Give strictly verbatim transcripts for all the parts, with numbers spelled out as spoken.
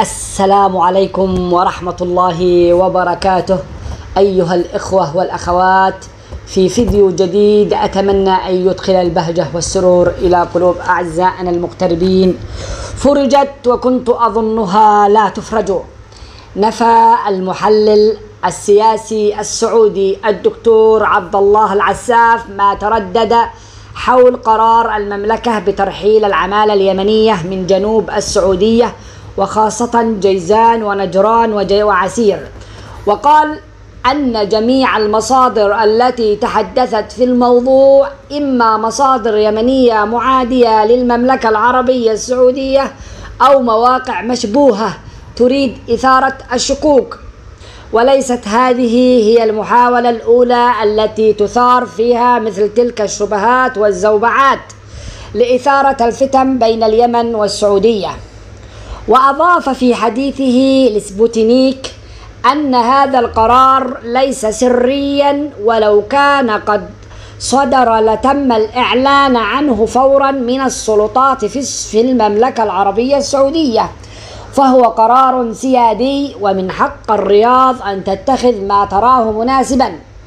السلام عليكم ورحمة الله وبركاته أيها الإخوة والأخوات، في فيديو جديد أتمنى أن يدخل البهجة والسرور إلى قلوب أعزائنا المغتربين. فرجت وكنت أظنها لا تفرج. نفى المحلل السياسي السعودي الدكتور عبد الله العساف ما تردد حول قرار المملكة بترحيل العمالة اليمنية من جنوب السعودية وخاصة جيزان ونجران وعسير، وقال أن جميع المصادر التي تحدثت في الموضوع إما مصادر يمنية معادية للمملكة العربية السعودية أو مواقع مشبوهة تريد إثارة الشكوك، وليست هذه هي المحاولة الأولى التي تثار فيها مثل تلك الشبهات والزوبعات لإثارة الفتن بين اليمن والسعودية. وأضاف في حديثه لسبوتينيك أن هذا القرار ليس سريا، ولو كان قد صدر لتم الإعلان عنه فورا من السلطات في المملكة العربية السعودية، فهو قرار سيادي ومن حق الرياض أن تتخذ ما تراه مناسبا.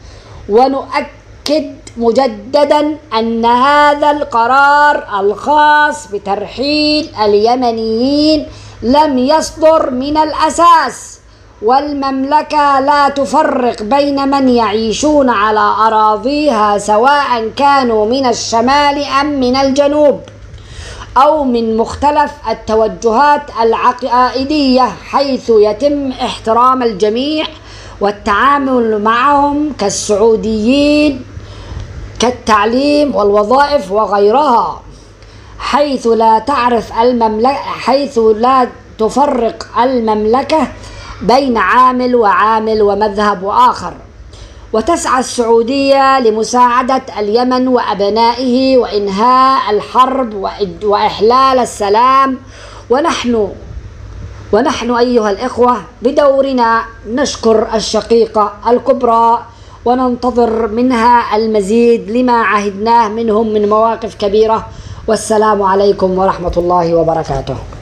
ونؤكد مجددا أن هذا القرار الخاص بترحيل اليمنيين لم يصدر من الأساس، والمملكة لا تفرق بين من يعيشون على أراضيها سواء كانوا من الشمال أم من الجنوب أو من مختلف التوجهات العقائدية، حيث يتم احترام الجميع والتعامل معهم كالسعوديين كالتعليم والوظائف وغيرها، حيث لا تعرف المملكة حيث لا تفرق المملكة بين عامل وعامل ومذهب وآخر. وتسعى السعودية لمساعدة اليمن وأبنائه وإنهاء الحرب وإحلال السلام، ونحن ونحن أيها الإخوة بدورنا نشكر الشقيقة الكبرى وننتظر منها المزيد لما عهدناه منهم من مواقف كبيرة. والسلام عليكم ورحمة الله وبركاته.